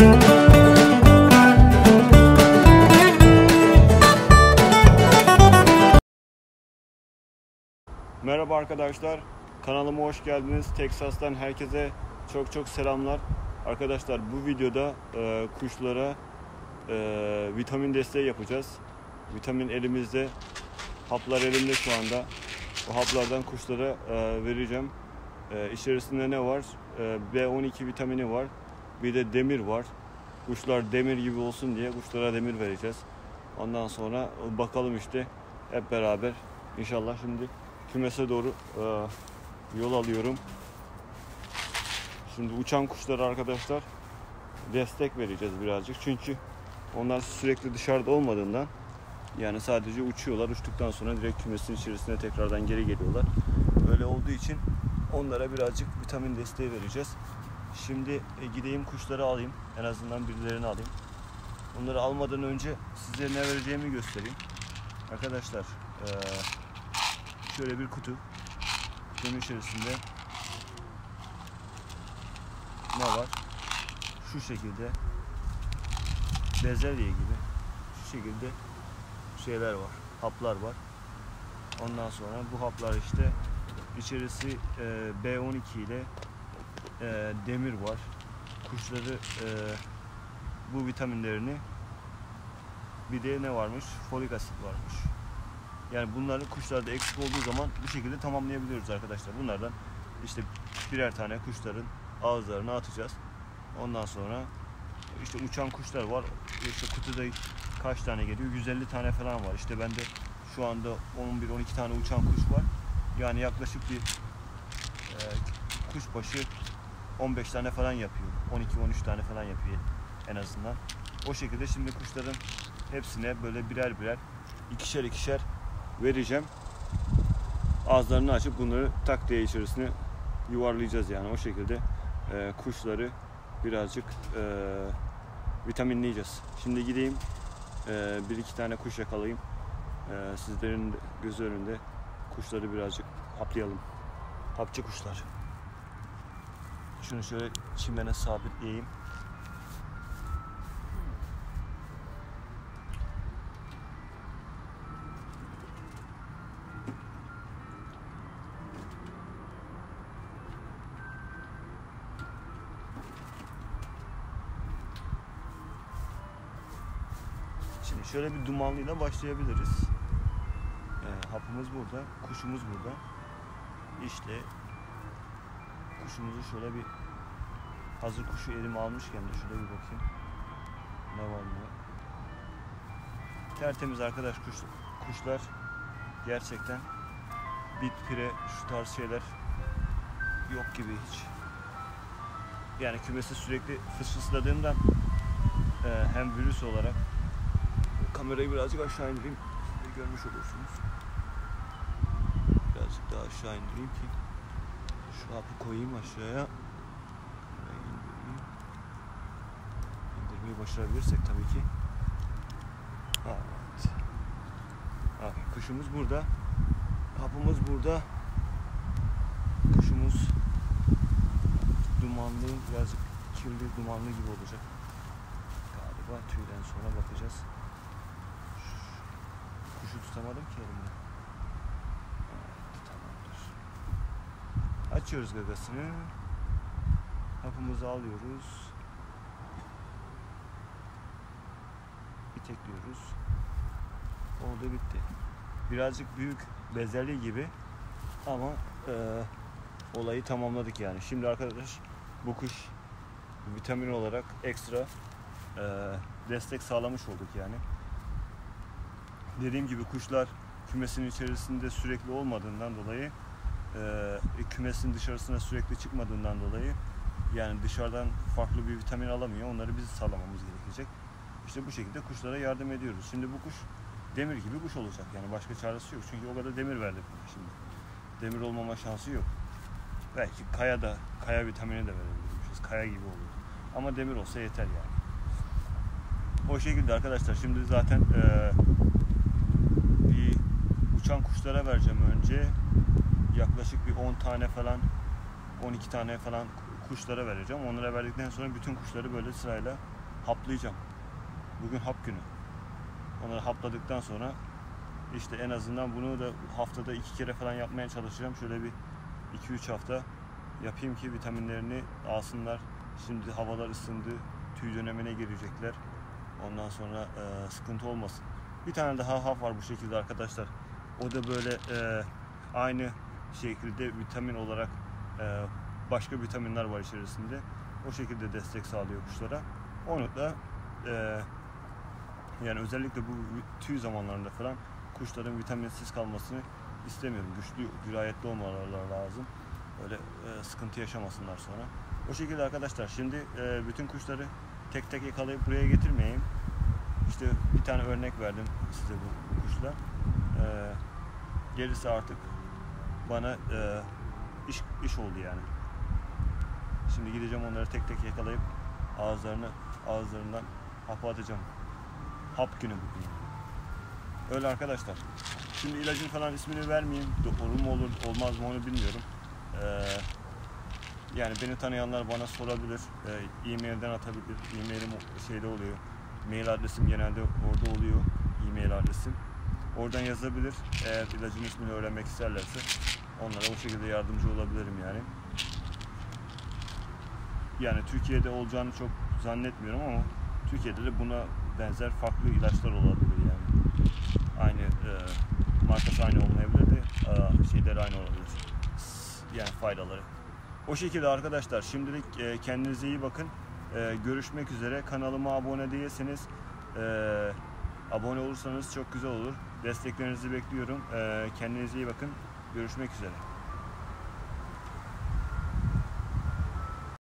Merhaba arkadaşlar, kanalıma hoş geldiniz. Texas'tan herkese çok selamlar. Arkadaşlar bu videoda kuşlara vitamin desteği yapacağız. Vitamin elimizde, haplar elimde şu anda. O haplardan kuşlara vereceğim. İçerisinde ne var? B12 vitamini var. Bir de demir var. Kuşlar demir gibi olsun diye kuşlara demir vereceğiz. Ondan sonra bakalım işte hep beraber inşallah. Şimdi kümese doğru yol alıyorum. Şimdi uçan kuşlara arkadaşlar destek vereceğiz birazcık. Çünkü onlar sürekli dışarıda olmadığından, yani sadece uçuyorlar. Uçtuktan sonra direkt kümesin içerisine tekrardan geri geliyorlar. Öyle olduğu için onlara birazcık vitamin desteği vereceğiz. Şimdi gideyim kuşları alayım. En azından birilerini alayım. Onları almadan önce size ne vereceğimi göstereyim. Arkadaşlar şöyle bir kutu. Kutunun içerisinde ne var? Şu şekilde bezelye gibi şu şekilde şeyler var. Haplar var. Ondan sonra bu haplar işte içerisi B12 ile demir var. Kuşları bu vitaminlerini, bir de ne varmış? Folik asit varmış. Yani bunların kuşlarda eksik olduğu zaman bu şekilde tamamlayabiliyoruz arkadaşlar. Bunlardan işte birer tane kuşların ağızlarına atacağız. Ondan sonra işte uçan kuşlar var. İşte kutuda kaç tane geliyor? 150 tane falan var. İşte bende şu anda 11-12 tane uçan kuş var. Yani yaklaşık bir kuş başı 15 tane falan yapıyor. 12-13 tane falan yapıyor en azından. O şekilde şimdi kuşların hepsine böyle birer ikişer vereceğim. Ağızlarını açıp bunları tak diye içerisine yuvarlayacağız, yani o şekilde kuşları birazcık vitaminleyeceğiz. Şimdi gideyim bir iki tane kuş yakalayayım. Sizlerin göz önünde kuşları birazcık haplayalım. Hapçı kuşlar. Şunu şöyle çimene sabitleyeyim. Şimdi şöyle bir dumanlıyla başlayabiliriz. Hapımız burada, kuşumuz burada. İşte kuşumuzu şöyle bir, hazır kuşu elime almışken de şöyle bir bakayım. Ne var mı? Tertemiz arkadaş kuşlar. Gerçekten bit, pire, şu tarz şeyler yok gibi hiç. Yani kümesi sürekli fısfısladığımdan hem virüs olarak, kamerayı birazcık aşağı indireyim, görmüş olursunuz. Birazcık daha aşağı indireyim ki şu hapı koyayım aşağıya. İndirmeyi başarabilirsek tabii ki. Evet. Kuşumuz burada. Hapımız burada. Kuşumuz dumanlı, birazcık kirli, dumanlı gibi olacak. Galiba tüyden sonra bakacağız. Kuşu tutamadım ki elimle. Evet, tamamdır. Açıyoruz gagasını. Hapımızı alıyoruz. İtekliyoruz. Oldu, bitti. Birazcık büyük bezelye gibi ama olayı tamamladık yani. Şimdi arkadaş bu kuş vitamin olarak ekstra destek sağlamış olduk yani. Dediğim gibi kuşlar kümesin içerisinde sürekli olmadığından dolayı, kümesin dışarısına sürekli çıkmadığından dolayı, yani dışarıdan farklı bir vitamin alamıyor. Onları biz sağlamamız gerekecek. İşte bu şekilde kuşlara yardım ediyoruz. Şimdi bu kuş demir gibi kuş olacak. Yani başka çaresi yok. Çünkü o kadar demir verdik şimdi. Demir olmama şansı yok. Belki kaya vitamini de verebiliriz. Kaya gibi olur. Ama demir olsa yeter yani. O şekilde arkadaşlar. Şimdi zaten bir uçan kuşlara vereceğim önce. Yaklaşık bir 10 tane falan, 12 tane falan kuşlara vereceğim. Onlara verdikten sonra bütün kuşları böyle sırayla haplayacağım. Bugün hap günü. Onları hapladıktan sonra işte en azından bunu da haftada 2 kere falan yapmaya çalışacağım. Şöyle bir 2-3 hafta yapayım ki vitaminlerini alsınlar. Şimdi havalar ısındı, tüy dönemine girecekler. Ondan sonra sıkıntı olmasın. Bir tane daha hap var bu şekilde arkadaşlar. O da böyle aynı şekilde vitamin olarak başka vitaminler var içerisinde. O şekilde destek sağlıyor kuşlara. Onu da yani özellikle bu tüy zamanlarında falan kuşların vitaminsiz kalmasını istemiyorum. Güçlü, dirayetli olmaları lazım. Öyle sıkıntı yaşamasınlar sonra. O şekilde arkadaşlar. Şimdi bütün kuşları tek tek yakalayıp buraya getirmeyeyim. İşte bir tane örnek verdim size bu kuşla. Gerisi artık bana iş oldu yani. Şimdi gideceğim onları tek tek yakalayıp ağızlarından hapı atacağım. Hap günü bugün. Öyle arkadaşlar. Şimdi ilacın falan ismini vermeyeyim. Olur mu olur olmaz mı onu bilmiyorum. Yani beni tanıyanlar bana sorabilir. E-mailden atabilir. E-mailim şeyde oluyor. Mail adresim genelde orada oluyor. E-mail adresim. Oradan yazabilir. Eğer ilacın ismini öğrenmek isterlerse onlara o şekilde yardımcı olabilirim yani. Yani Türkiye'de olacağını çok zannetmiyorum ama Türkiye'de de buna benzer farklı ilaçlar olabilir yani. Aynı markası aynı olmayabilir de şeyleri aynı olabilir. Yani faydaları. O şekilde arkadaşlar. Şimdilik kendinize iyi bakın. Görüşmek üzere. Kanalıma abone değilseniz abone olursanız çok güzel olur. Desteklerinizi bekliyorum. Kendinize iyi bakın. Görüşmek üzere.